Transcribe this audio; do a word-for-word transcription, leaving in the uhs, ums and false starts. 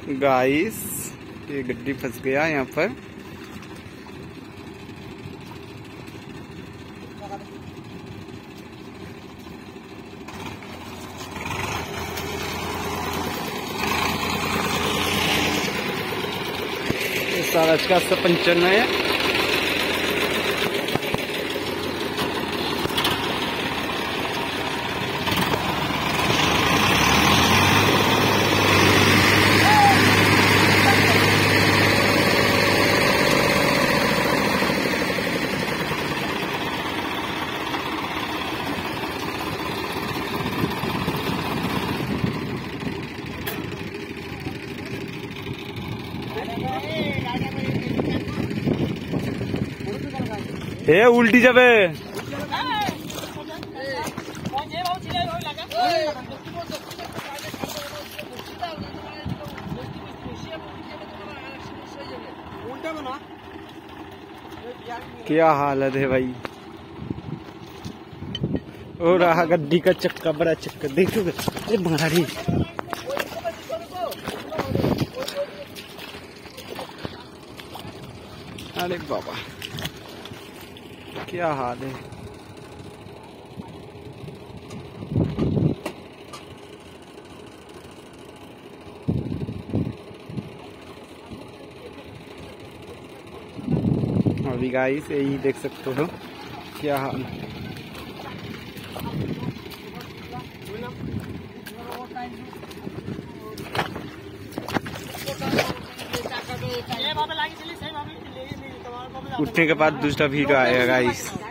Guys ये गड्डी फंस गया यहाँ पर। सारा का सब पंचर में है। ए उल्टी जाबे क्या हालत है भाई। और रहा गड्डी का चक्का, बड़ा चक्का देखो। अरे भारी अरे बाबा क्या हाल है। अभी गाइस यही देख सकते हो क्या हाल। उठने के बाद दूसरा वीडियो आएगा गाइस।